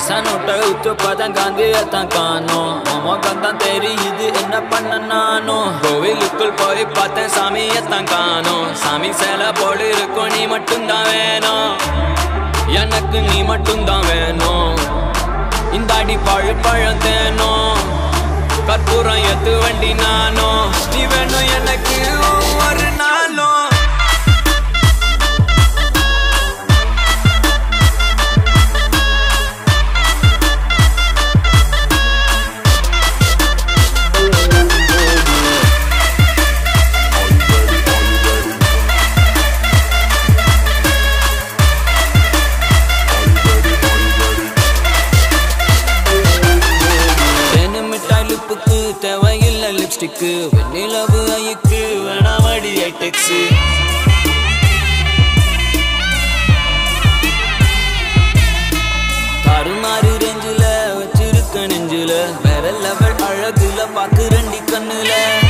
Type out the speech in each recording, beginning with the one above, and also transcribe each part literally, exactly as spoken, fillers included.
पैसा नोट उच्च पदं गांधी कानो मामा गंदा तेरी இது என்ன பண்ண நானோ கோவிலுக்குள் போய் பார்த்தேன் சாமி எத்தான் காணோ சாமி சேலை போடு இருக்கும் நீ மட்டும்தான் வேணும் எனக்கு நீ மட்டும்தான் வேணும் இந்த அடி பழு பழம் தேனோ கற்பூரம் எத்து வண்டி நானோ நீ வேணும் எனக்கு ஒரு நாளோ தேவையில்லை லிப்ஸ்டிக்கு வெண்ணிலவு ஐக்கு வேணாமடி ஐடெக்ஸு தாறுமாறு ரேஞ்சில வச்சிருக்க நெஞ்சில வேற லெவல் அழகுல பாக்கு ரெண்டி கண்ணுல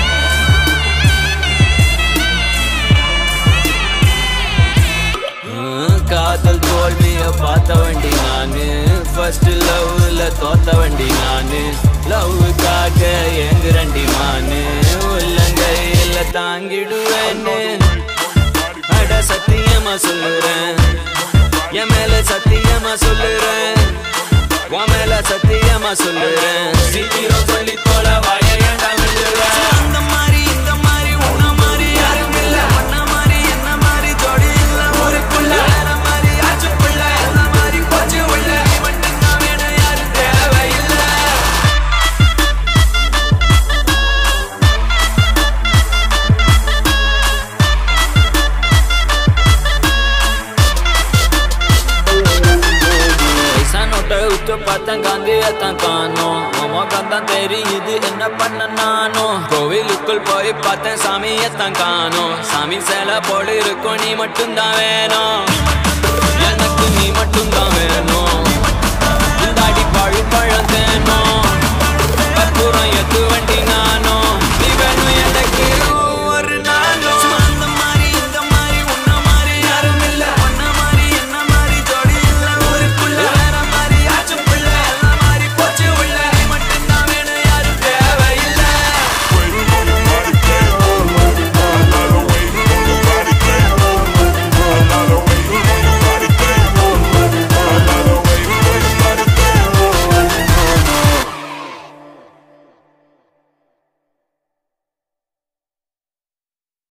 காதல் தோல்விய பார்த்த வண்டி நானு ஃபர்ஸ்ட் லவ்ல தோத்த வண்டி நானு லவ்வுக்காக ஏங்குறண்டி மானு உள்ளங்கையில தாங்கிடுவேன்னு அட சத்தியமா சொல்லுறேன் என் மேல சத்தியமா சொல்லுறேன் உன் மேல சத்தியமா சொல்லுறேன் சீக்கிரம் சொல்லி போல வாய ஏண்டா விழுறேன் இந்த மாதிரி இந்த மாதிரி உன்ன மாதிரி யாரும் இல்ல உன்ன மாதிரி என்ன மாதிரி ஜோடி இல்ல ஊருக்குள்ள வேற மாதிரி ஆச்சு புள்ள என்ன மாதிரி போச்சு உள்ள நீ மட்டும்தான் வேணும் யாரும் தேவையில்லை கானோ மாமா கந்தா தெரி இது என்ன பண்ண நானோ கோவிலுக்குள் போய் பார்த்தேன் சாமி எத்தான் காணோ சாமி சேலை போடு இருக்கும் நீ மட்டும்தான் வேணும் எனக்கு நீ மட்டும்தான் வேணும் இந்த அடி பழு பழம்